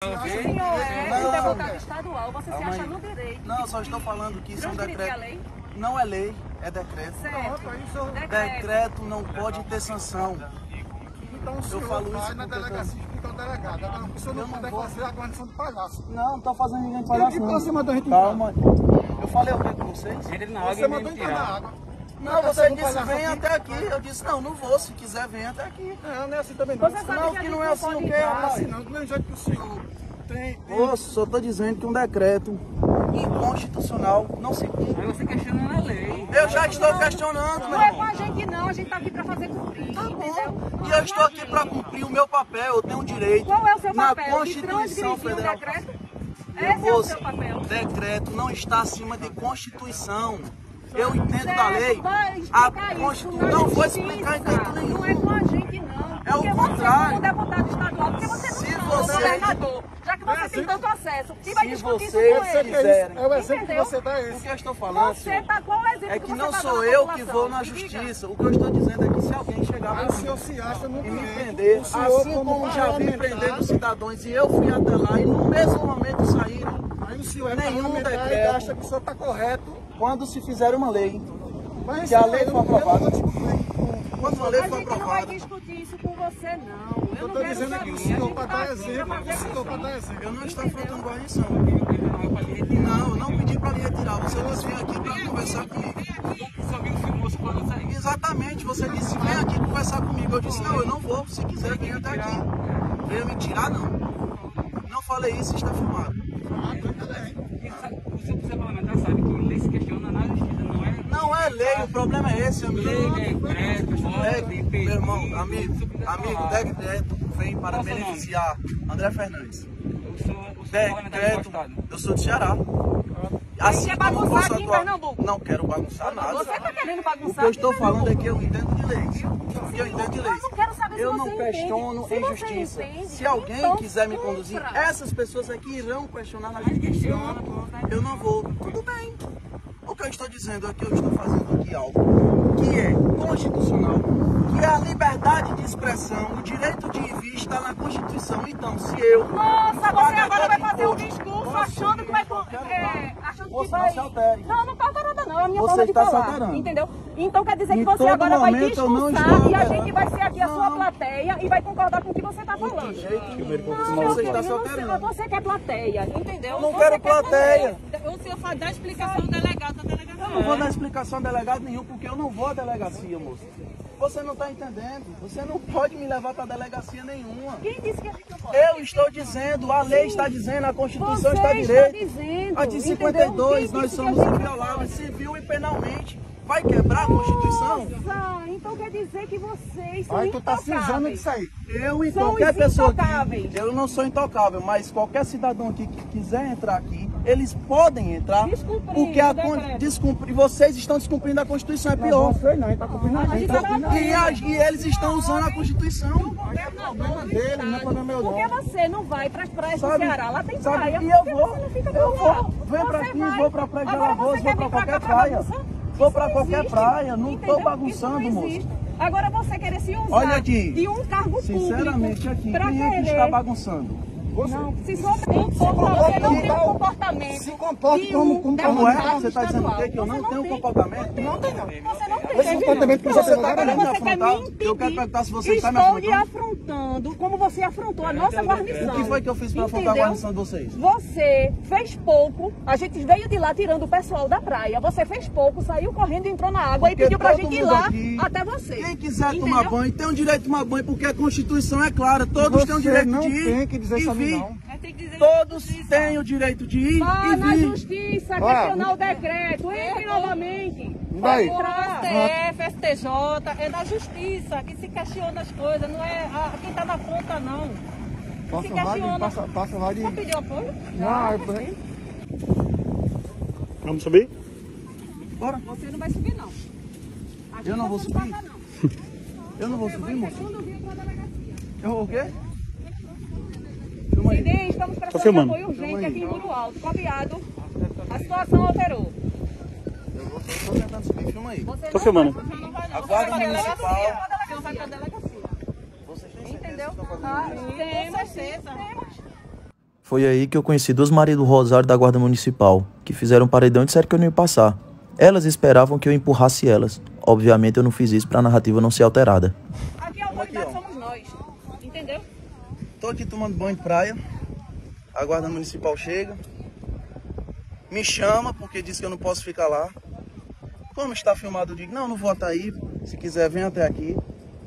O senhor é um deputado estadual, você se acha no direito. Não, só estou falando que isso é um decreto. Lei? Não é lei, é decreto. Certo. Decreto não pode ter sanção. Então o senhor falo vai isso na porque delegacia com o delegado. Agora o senhor não pode fazer a condição de palhaço. Não estou fazendo ninguém de palhaço. E você mandou a gente Calma. Eu falei o que com vocês? Você mandou entrar na água. Não, você disse vem até aqui. Eu disse não, não vou. Se quiser, vem até aqui. Não é assim também não. Você sabe Não, que a que gente não é assim o quê, Não é rapaz? assim não. Do mesmo jeito que o senhor tem... Moço, só estou dizendo que um decreto inconstitucional não se cumpre. Aí você questiona a lei. Eu já estou questionando, meu Não é irmão. com a gente não, a gente tá aqui pra fazer cumprir, entendeu? E eu estou aqui para cumprir o meu papel. Eu tenho um direito Qual é o seu na papel? De Constituição transgredir um Federal. decreto? Esse é o Moço, seu papel. decreto não está acima de Constituição. Eu entendo da Certo, lei. vai A explicar isso Constituição. na Não vou justiça. explicar em canto nenhum. Não é com a gente não. É o Porque contrário. você, como deputado estadual, porque você não Se é você- governador, já que você tem tanto acesso, e vai Se discutir isso vocês com ele. quiserem. É o exemplo que Entendeu? você dá O esse. que eu estou falando, Você tá, qual o exemplo é que você não tá sou dando à eu que população? vou na Me diga. justiça. O que eu estou dizendo é que se alguém chegar Aí pra o senhor mim se acha no e me direito. prender, O senhor, assim como já vi parlamentar, prendendo cidadãos e eu fui até lá e no mesmo momento saíram, Aí o senhor é nenhum parlamentar e decreto. acha que o senhor está correto. quando se fizer uma lei, Mas que a lei for aprovada. Eu Quando a lei A for gente não vai aprovada, discutir isso com você, não. Eu não estou quero dizendo aqui, o saber. senhor A para gente tá dar aqui pra exemplo. fazer O senhor para dar exemplo. eu não estou afrontando guarnição. Não, eu não pedi para me retirar. Você disse vem aqui para conversar comigo. Só viu o filme, moço, falando isso aí. Exatamente, você disse vem aqui conversar comigo. Eu disse não, eu não vou. Se quiser, vem até aqui. Venha me tirar, não. Não falei isso, está filmado. O seu parlamentar sabe que lei se questiona na justiça, não é? Não é lei, o problema é esse, amigo. Lei, decreto, ordem, Meu irmão, amigo, decreto vem para beneficiar André Fernandes. O seu parlamentar é Decreto, gostado. eu sou de Ceará. Você quer como bagunçar posso aqui em atuar? Pernambuco? Não quero bagunçar nada. Você tá querendo O bagunçar que eu aqui estou em falando é Pernambuco. que eu entendo de leis. Que eu entendo de leis. Eu não quero saber se Eu você não entende. questiono Se em você justiça. entende, Se alguém então quiser me conduzir, cumpra. essas pessoas aqui irão questionar na justiça. Eu não vou. Tudo bem. O que eu estou dizendo é que eu estou fazendo aqui algo que é constitucional, que é a liberdade de expressão, o direito de ir vir está na Constituição. Então, se eu... Nossa, você pagar agora vai todo fazer um imposto, discurso posso achando que vai... subir achando que Moça, vai... não se altere. Não, não tá alterando não, é a minha Você forma de está se falar, alterando. entendeu? Então quer dizer que Em você todo agora vai momento eu não discursar estou e a alterando. gente vai ser aqui a sua Não. plateia e vai concordar com o que você tá falando. Do jeito que Não, você meu está filho, se alterando. você quer plateia, entendeu? Não Você quero quer plateia. O senhor faz dar explicação ao delegado, Eu não vou dar explicação a delegado nenhum, porque eu não vou à delegacia, moço. Você não está entendendo. Você não pode me levar para delegacia nenhuma. Quem disse que a gente não pode? Eu estou dizendo, a lei está dizendo, a Constituição Você está direito. dizendo, A de entendeu? 52, Quem nós disse que somos a gente não invioláveis, civil e penalmente. Vai quebrar a Constituição? Nossa, então quer dizer que vocês são Aí tu tá se usando intocáveis. disso aí. Eu e São qualquer os pessoa intocáveis. aqui, eu não sou intocável, mas qualquer cidadão aqui que quiser entrar aqui, eles podem entrar, Descumprindo porque o decreto. vocês estão descumprindo a Constituição, é pior. Você não, ele está cumprindo a lei. E eles estão usando a Constituição. É problema dele, não é problema meu Porque não. você não vai para as praias do Sabe? Ceará, lá tem Sabe? praia. E eu Por que vou. você não fica Eu por lá? vou. Vem pra Você aqui, vai. vou pra Praia de Agora Alagoas, você vou quer pra vir cá qualquer pra praia. bagunçar? Vou Isso pra não qualquer existe, praia, não tô entendeu? bagunçando, Isso não moço. existe. Agora você querer se usar Olha aqui, de um cargo sinceramente público aqui, pra quem é que querer... está bagunçando? Não, se só tem um você não tem um comportamento. Se comporte de como- um como Como é? deputado Você está dizendo estadual. que eu não Você tenho tem. comportamento? Não tem não. Você não tem. Esse comportamento que você Você tem tá agora querendo não. me Você quer me afrontar? impedir. Eu quero perguntar se você está me Estou lhe afrontando. afrontando como você afrontou a nossa guarnição. O que foi que eu fiz para afrontar a Entendeu? guarnição de vocês? Você fez pouco, a gente veio de lá tirando o pessoal da praia. Você fez pouco, saiu correndo, entrou na água e Porque pediu pra todo gente ir mundo lá aqui, até você. Quem quiser Entendeu? tomar banho tem o direito de tomar banho, porque a Constituição é clara. Todos têm o Você direito não de ir tem que dizer e isso a mim, vir. não. Mas tem que dizer Todos têm o direito de ir Vá e na vir. justiça, Olha, questionar o decreto, entre novamente. Daí. o STF, STJ, é da justiça que se questiona as coisas, não é quem está na ponta, não. Passa Se o rádio, questiona. passa o rádio. Você pediu apoio? Não, é bem. Vamos subir? Bora. Você não vai subir, não. Aqui Eu não vou você subir? passa, não. Eu não vou subir, moço. Quando vir pra delegacia. Eu vou o quê? Filma aí. Entendeu? Estamos prestando filmando. apoio urgente aqui em Muro Alto. Copiado. A situação alterou. Eu tô tentando subir, filma aí. Você Tô não filmando. vai, você não vai, não. A guarda Você vai pra municipal. delegacia. Você vai para a delegacia. Vocês têm certeza Entendeu? que estão fazendo Ah, isso? temos, certeza. temos. Foi aí que eu conheci duas Maria do Rosário da Guarda Municipal, que fizeram um paredão e disseram que eu não ia passar. Elas esperavam que eu empurrasse elas. Obviamente eu não fiz isso para a narrativa não ser alterada. Aqui a autoridade somos nós, entendeu? Tô aqui tomando banho de praia, a Guarda Municipal chega, me chama porque disse que eu não posso ficar lá. Como está filmado, eu digo, não vou até aí, se quiser vem até aqui.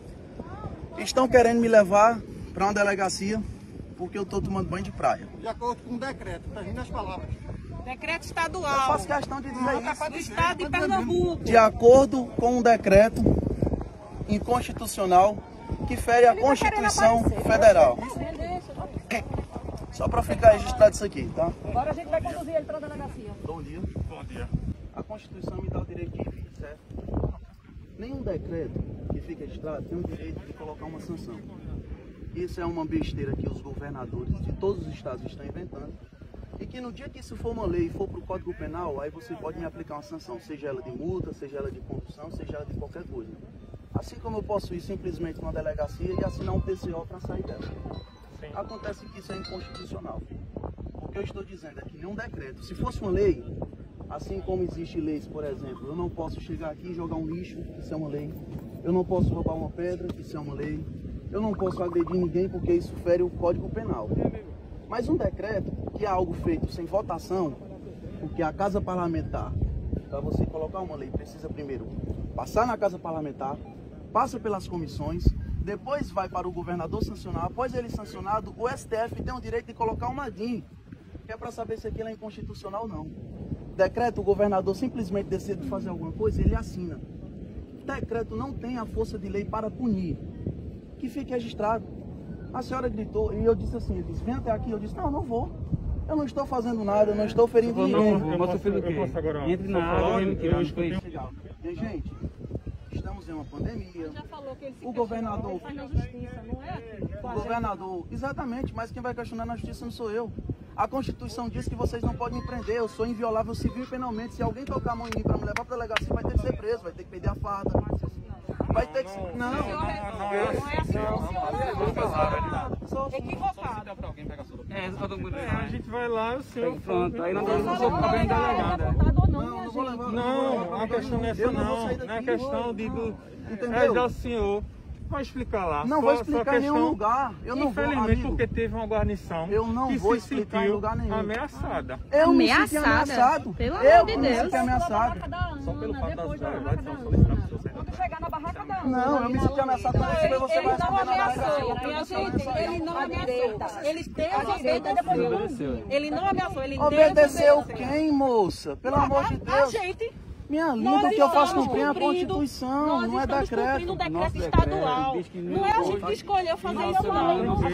Estão querendo me levar para uma delegacia porque eu estou tomando banho de praia. De acordo com o decreto, tá vindo as palavras. Decreto Eu estadual faço questão de dizer isso. do estado de Pernambuco. De acordo com um decreto inconstitucional que fere a Constituição Federal. Só para ficar registrado isso aqui, tá? Agora a gente vai conduzir ele para a delegacia. Bom dia. Bom dia. A Constituição me dá o direito de ir, certo? Nenhum decreto que fica registrado tem o direito de colocar uma sanção. Isso é uma besteira que os governadores de todos os estados estão inventando. E que no dia que isso for uma lei e for para o Código Penal, aí você pode me aplicar uma sanção, seja ela de multa, seja ela de condução, seja ela de qualquer coisa. Assim como eu posso ir simplesmente numa delegacia e assinar um TCO para sair dela. Sim. Acontece que isso é inconstitucional. O que eu estou dizendo é que nenhum decreto, se fosse uma lei, assim como existe leis, por exemplo, eu não posso chegar aqui e jogar um lixo, isso é uma lei. Eu não posso roubar uma pedra, isso é uma lei. Eu não posso agredir ninguém porque isso fere o Código Penal. Mas um decreto, que é algo feito sem votação, porque a Casa Parlamentar, para você colocar uma lei, precisa primeiro passar na Casa Parlamentar, passa pelas comissões, depois vai para o governador sancionar. Após ele sancionado, o STF tem o direito de colocar uma DIN, que é para saber se aquilo é inconstitucional ou não. Decreto, o governador simplesmente decide fazer alguma coisa, ele assina. Decreto não tem a força de lei para punir. Que fique registrado. A senhora gritou e eu disse assim, ele disse, vem até aqui. Eu disse, não vou. Eu não estou fazendo nada, eu não estou ferindo ninguém. Entre na água e me tirar os coisas. Gente, estamos em uma pandemia. Já falou que ele se O governador... faz na justiça, não é aqui. O governador, exatamente, mas quem vai questionar na justiça não sou eu. A Constituição diz que vocês não podem me prender, eu sou inviolável civil e penalmente. Se alguém tocar a mão em mim para me levar para a delegacia, vai ter que ser preso, vai ter que perder a farda. Vai ter que ser... Não é assim. Equivocado. A gente vai lá, o senhor... Pronto, aí não tem tem o problema delegada. Não vou levar. Não, a questão não é essa não. Não é questão de... É já o senhor... Vai explicar lá. Não vou explicar em nenhum lugar. Eu não vou, infelizmente, amigo. porque teve uma guarnição Eu não que vou se explicar em sentiu lugar nenhum. ameaçada. Eu me senti ameaçado. Pelo Eu amor de me Deus. senti ameaçado. Só pelo fato das depois da autoridades barraca são da solicitadas para você. Quando chegar na barraca da Ana. Não, eu me senti ameaçado quando você vai Ele não responder na ameaçou, delegacia. minha gente, ele não ameaçou. Ele Obedeceu. Ele não ameaçou, ele Obedeceu quem, moça? Pelo amor de A Deus. gente, Minha linda, nós o que eu faço estamos cumprir é a cumprindo, Constituição, nós não é estamos decreto. cumprindo um decreto estadual. Não é a gente que escolheu fazer isso, não.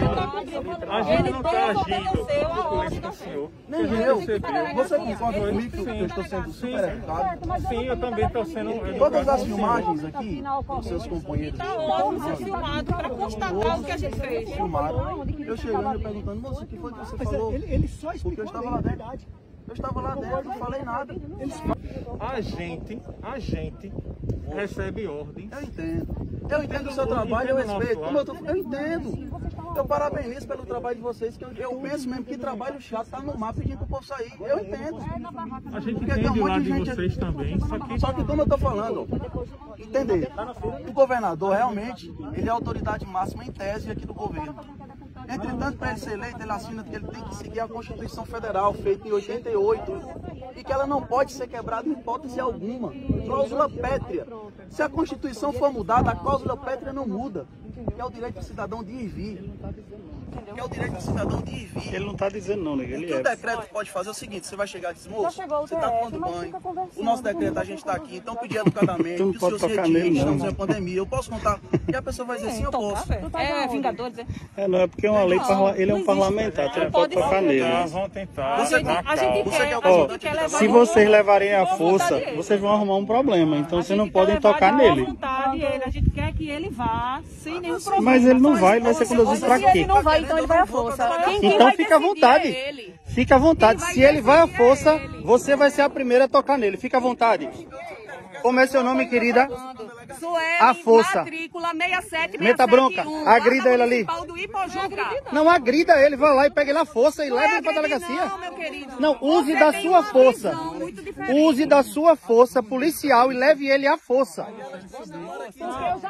A gente Ele não está desobedeceu a agindo ordem do da senhor. Nem eu. Você concorda comigo que eu estou sendo super educado? Sim, eu também estou sendo... Todas as filmagens aqui, os seus companheiros Está ótimo ser filmado para constatar o que a gente fez. filmaram, eu chegando e perguntando, moça, o que foi que você falou? Ele só Porque eu explicou estava a lá dentro. verdade. Eu estava lá dentro, não falei nada. A gente recebe ordens. Eu entendo o seu trabalho, eu respeito. Eu entendo. Eu parabenizo pelo trabalho de vocês, que eu penso mesmo que trabalho chato, tá no mar pedindo pro povo sair. Eu entendo. A gente Porque tem um entende o monte lado de de gente vocês aqui. também, Só que como eu tô falando, entender, o governador realmente, ele é a autoridade máxima em tese aqui do governo. Entretanto, para ele ser eleito, ele assina que ele tem que seguir a Constituição Federal, feita em 88, e que ela não pode ser quebrada em hipótese alguma. Cláusula pétrea. Se a Constituição for mudada, a cláusula pétrea não muda, que é o direito do cidadão de ir e vir. Que é o direito do cidadão de ir e vir. Ele não está dizendo não, né? O Ele que o decreto pode fazer é o seguinte, você vai chegar e dizer, moço, você está tomando banho, o nosso decreto, a gente está aqui, então pedir educadamente, Tu não que o pode senhor se tocar retire, nele, não. estamos em pandemia, eu posso contar, e a pessoa vai dizer sim, eu posso. É Vingadores, é? É, não é porque é uma lei, ele é um parlamentar, tu não pode tocar nele. Vão tentar. A gente quer, Ó, levar se vocês levarem à força, vocês vão arrumar um problema, então vocês não podem tocar nele. A gente quer que ele vá sem nenhum problema. Mas ele não vai, ele vai ser conduzido pra Se ele quê? não vai, então ele vai à força. Quem Então vai fica à decidir vontade. é ele. Fica à vontade. Se ele vai à força, você vai ser a primeira a tocar nele. Fica à vontade. Como é seu nome, querida? a força. Matrícula 67. Meta bronca, agrida ele ali. Do Ipojuca. Não agrida ele, vai lá e pega ele à força e leva ele pra delegacia. Não, meu querido. Não, use da sua força. Use da sua força policial e leve ele à força. Porque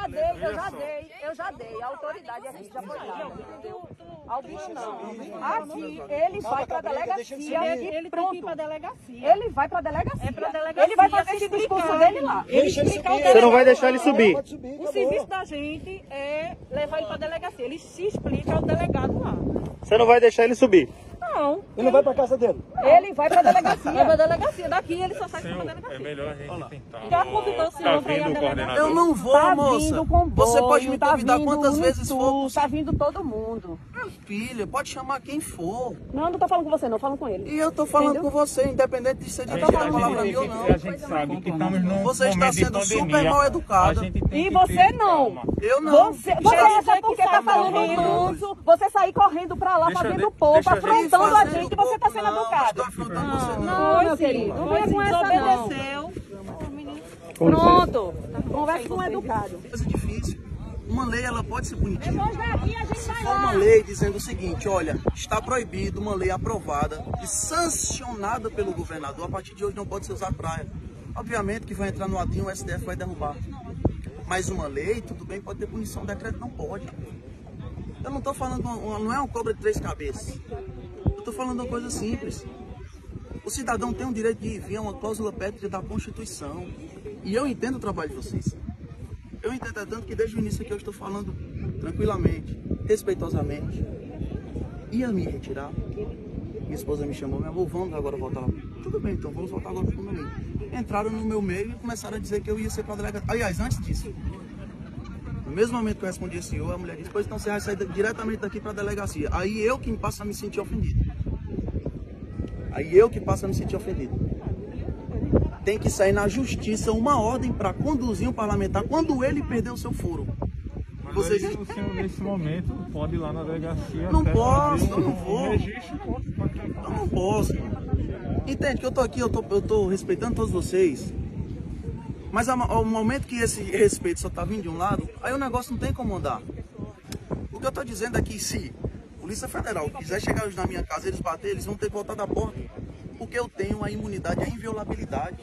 eu já dei. A autoridade aqui já foi lá, entendeu? Ao bicho não. Aqui, ele vai pra delegacia. Ele tem que ir pra delegacia. Ele vai pra delegacia. É pra delegacia. Ele vai fazer esse discurso dele lá. Você não vai deixar ele subir. O serviço da gente é levar ele pra delegacia. Ele se explica ao delegado lá. Você não vai deixar ele subir. Não. Ele não vai pra casa dele. Ele vai pra delegacia. Vai pra delegacia. Daqui ele só sai pra É delegacia. melhor a gente tentar. Já convidou o senhor pra ir à vindo o delegacia? coordenador. Eu não vou, Tá moça. vindo com Você pode me tá convidar vindo quantas um vezes for. Tá vindo todo mundo. Minha filha, pode chamar quem for. Não, não tô falando com você, não. Falando com ele. E eu tô falando Entendeu? com você, independente de ser de A falar a palavra gente, minha ou não. a gente sabe que estamos num Você está momento de sendo pandemia. super mal educada. A gente tem E que você ter não. calma. Eu não. Você acha porque tá falando não. manso, você sair correndo pra lá, Deixa fazendo eu- povo, deixa eu- afrontando a Fazendo gente, você tá sendo pouco, não. educado. Não estou afrontando você, não. Não, meu querido. Não venha com essa, não. Desobedeceu. Pronto. Conversa com um educado. Coisa difícil. Uma lei, ela pode ser punitiva. Depois daqui a gente Se vai for uma lá. lei dizendo o seguinte, olha, está proibido, uma lei aprovada e sancionada pelo governador, a partir de hoje não pode ser usar praia. Obviamente que vai entrar no atinho, o STF vai derrubar. Mas uma lei, tudo bem, pode ter punição, decreto não pode. Eu não estou falando, não é uma cobra de 3 cabeças. Eu estou falando uma coisa simples. O cidadão tem o direito de ir via uma cláusula pétrea da Constituição. E eu entendo o trabalho de vocês. Eu entendo tanto que desde o início aqui eu estou falando tranquilamente, respeitosamente. Ia me retirar. Minha esposa me chamou, meu amor, vamos agora voltar lá. Tudo bem, então vamos voltar agora para o condomínio. Entraram no meu meio e começaram a dizer que eu ia ser para a delegacia. Aliás, antes disso, no mesmo momento que eu respondi esse senhor, a mulher disse, pois então você vai sair diretamente daqui para a delegacia. Aí eu que passo a me sentir ofendido. Tem que sair na justiça uma ordem para conduzir um parlamentar quando ele perdeu o seu foro. Mas Vocês... aí, o senhor, nesse momento, pode ir lá na delegacia. Não até posso, fazer eu não vou. registro, pode Eu não posso. Entende que eu tô aqui, eu tô respeitando todos vocês. Mas ao momento que esse respeito só tá vindo de um lado, aí o negócio não tem como andar. O que eu tô dizendo é que se a Polícia Federal quiser chegar hoje na minha casa e eles baterem, eles vão ter que voltar da porta. Porque eu tenho a imunidade, a inviolabilidade.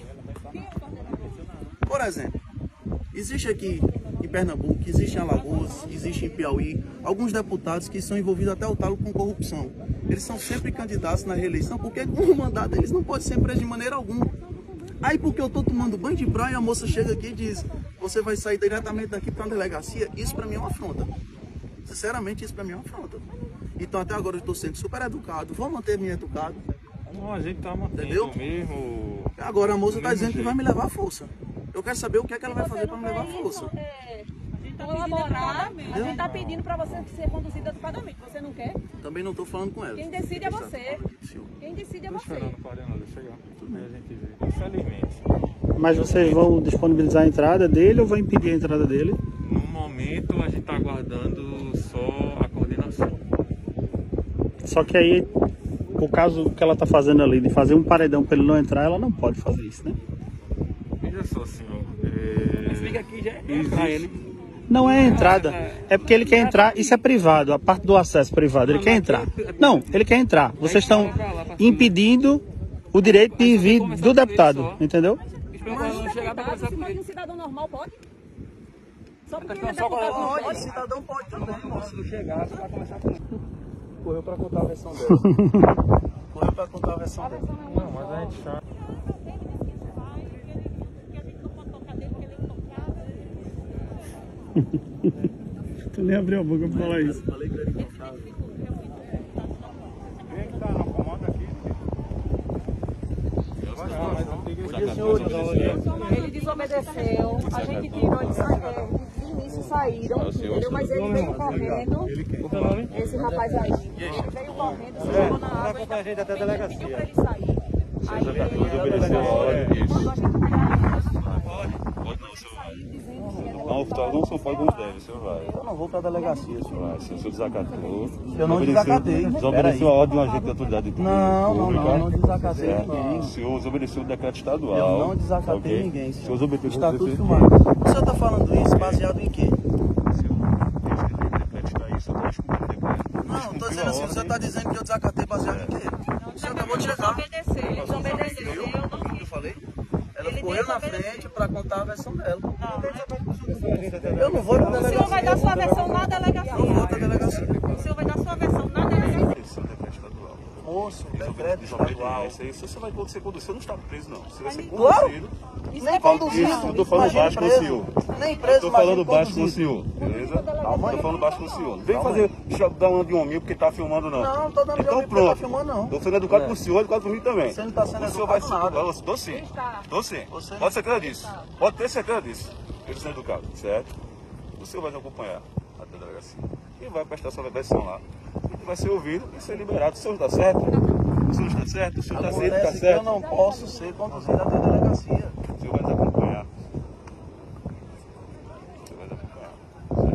Por exemplo, existe aqui em Pernambuco, existe em Alagoas, existe em Piauí, alguns deputados que são envolvidos até o talo com corrupção. Eles são sempre candidatos na reeleição, porque com o mandato eles não podem ser presos de maneira alguma. Aí porque eu tô tomando banho de praia, a moça chega aqui e diz, você vai sair diretamente daqui para a delegacia, isso para mim é uma afronta. Sinceramente, isso para mim é uma afronta. Então até agora eu estou sendo super educado, vou manter-me educado. Não, a gente tá mantendo Entendeu? mesmo. Agora a moça está dizendo que jeito. vai me levar à força. Eu quero saber o que é que ela vai fazer para me levar à força. Colaborar, a gente tá pedindo pra você ser conduzida adequadamente. Você não quer? Também não estou falando com ela. Quem decide é você. Quem decide é Tô você. esperando o coordenador chegar. Aí a gente vê. Infelizmente. Mas vocês vão disponibilizar a entrada dele ou vão impedir a entrada dele? No momento a gente tá aguardando só a coordenação. Só que aí, o caso que ela tá fazendo ali, de fazer um paredão para ele não entrar, ela não pode fazer isso, né? Veja só, senhor. Fica aqui já entrar ele. Não é entrada, é porque ele quer entrar, isso é privado, a parte do acesso privado, ele quer entrar. Não, ele quer entrar. Vocês estão impedindo o direito de vir do deputado, entendeu? Mas um cidadão normal pode? Só porque ele é Só deputado não pode, pode? cidadão pode também, moça. Se chegar, você vai começar com... Correu para contar a versão dela. Correu para contar a versão dela. Não, mas a gente tá. Tu nem abriu a boca pra falar isso. Falei para ele contar. Quem é que tá no comando aqui? Ele desobedeceu, a gente tirou de início saíram, entendeu? Mas ele veio correndo, esse rapaz aí, ele veio correndo, se jogou na água, a gente até a delegacia. pediu pra ele sair. Aí ele Obedecer a ordem, isso. mandou a gente pegar ele. Pode não, o senhor vai. Não são pagos como deve, o senhor vai. Eu não vou pra delegacia, senhor. Vai, se o senhor desacatou. Eu não desacatei. Desobedeceu a ordem de um agente da autoridade pública. Não desacatei ninguém. O senhor desobedeceu o decreto estadual. Eu não desacatei ninguém. O senhor desobedeceu Está tudo filmado. O senhor está falando isso baseado em quê? Não, estou dizendo assim, o senhor está dizendo que eu desacatei baseado em quê? O senhor acabou de chegar. Ele desobedeceu, eu não fiz. Eu falei? Ela correu na frente para contar a versão dela. Eu não vou pra O delegacia. senhor vai dar sua versão na delegacia. Eu vou pra delegacia. O senhor vai dar sua versão na delegacia. Esse é o decreto estadual. Moço, decreto estadual. Isso você vai ser conduzido. Você não está preso, não. Você vai ser Claro. conduzido. Nem conduzido. Isso, eu tô falando baixo com o senhor. Nem preso, Estou falando baixo com o conduzido. senhor, beleza? Estou falando baixo com o senhor. Não vem fazer dar uma de homem porque tá filmando, não. Não, não tô dando de então, homem porque pronto. tá filmando, não. Estou sendo educado com o senhor, educado por mim também. Você não tá sendo O senhor vai educado ser nada. Estou sim. Estou sim. Você Pode ser certeza disso. Pode ter certeza disso. Eu estou sendo educado, certo? O senhor vai me acompanhar até a delegacia. E vai prestar sua versão lá. E vai ser ouvido e ser liberado. O senhor está certo? O senhor está certo? O senhor está certo? Está Acontece que certo? eu não posso ser conduzido até a delegacia. O senhor vai nos acompanhar. O senhor vai nos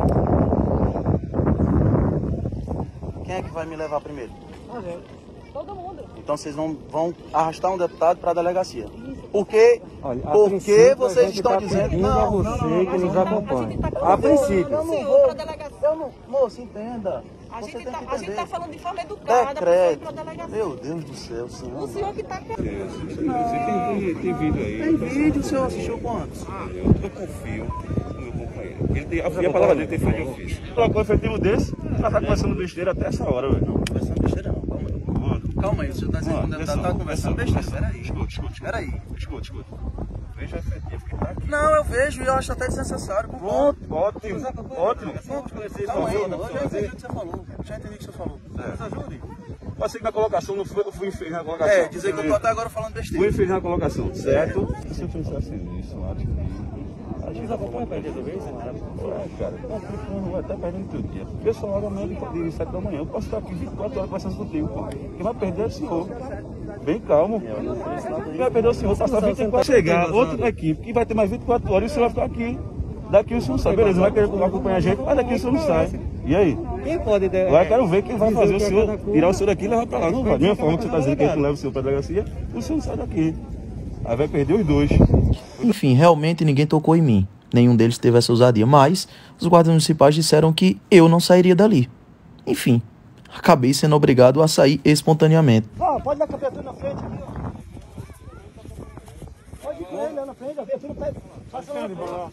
acompanhar. Quem é que vai me levar primeiro? Todo mundo. Então vocês não vão arrastar um deputado para a delegacia. Porque vocês estão dizendo... Não, que nos acompanha. A princípio. Eu não senhor vou. pra delegacia. Eu não... Moço, entenda. A Você gente tem que tá entender. falando de forma educada pra Decreto. pra delegacia. Meu Deus do céu, senhor. O senhor que tá Você tem vídeo aí. Tem vídeo, o senhor assistiu quantos? Eu confio no meu companheiro. Ele tem, a palavra dele tem feito de ofício. Colocou um efetivo desse, já tá conversando besteira até essa hora, velho. Não, conversando besteira não, calma aí. Calma aí, o senhor tá dizendo que o deputado tá conversando besteira. Peraí. Escuta. Veja o efetivo que tá aqui. Não, eu vejo e eu acho até desnecessário. Pronto, ótimo. Calma aí, eu já entendi o que você falou. Já entendi o que você falou. Nos ajude. Passei que na colocação, não fui infeliz na colocação. É, dizer que eu tô até agora falando Fui besteira. infeliz na colocação, certo? Se eu fizesse isso, acho que... Vocês acompanham perder do vez? Cara, não vai estar perdendo todo dia. Eu sou hora amanhã de 7 da manhã. Eu posso estar aqui 24 horas conversando contigo, pô. Quem vai perder é o senhor. Bem calmo. Quem vai perder é o senhor. Passar 24 chegar, outra equipe, que vai ter mais 24 horas e o senhor vai ficar aqui. Daqui o senhor não sai, beleza, vai querer acompanhar a gente, mas daqui o senhor não sai. E aí? Quem pode... Agora quero ver quem vai fazer o senhor, tirar o senhor daqui e levar pra lá. Não vai. Da mesma forma que você está dizendo que a gente leva o senhor pra delegacia, o senhor não sai daqui. Aí vai perder os dois. Enfim, realmente ninguém tocou em mim. Nenhum deles teve essa ousadia, mas os guardas municipais disseram que eu não sairia dali. Enfim, acabei sendo obrigado a sair espontaneamente. Pode dar capeta na frente aqui, ó. Pode ir com ele lá na frente, a viatura passa lá.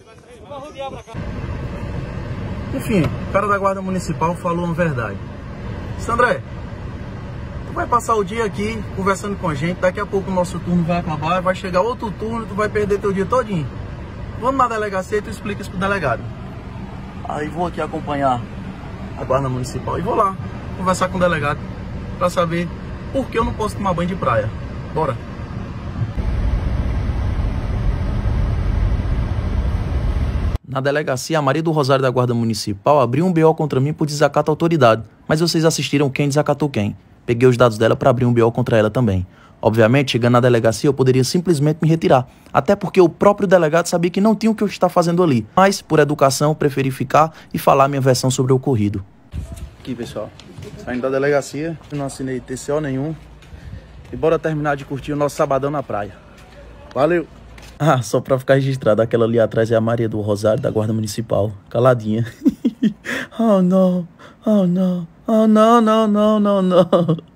Enfim, o cara da guarda municipal falou uma verdade. Sandré, tu vai passar o dia aqui conversando com a gente, daqui a pouco o nosso turno vai acabar, vai chegar outro turno, tu vai perder teu dia todinho. Vamos na delegacia e tu explica isso pro delegado. Aí vou aqui acompanhar a guarda municipal e vou lá conversar com o delegado pra saber por que eu não posso tomar banho de praia. Bora. Na delegacia, a Maria do Rosário da Guarda Municipal abriu um BO contra mim por desacato à autoridade, mas vocês assistiram quem desacatou quem. Peguei os dados dela para abrir um BO contra ela também. Obviamente, chegando na delegacia, eu poderia simplesmente me retirar, até porque o próprio delegado sabia que não tinha o que eu estar fazendo ali. Mas, por educação, preferi ficar e falar minha versão sobre o ocorrido. Aqui, pessoal, saindo da delegacia, não assinei TCO nenhum. E bora terminar de curtir o nosso sabadão na praia. Valeu! Ah, só pra ficar registrado, aquela ali atrás é a Maria do Rosário da Guarda Municipal, caladinha. Oh, não, oh, não, oh, não, não, não, não, não.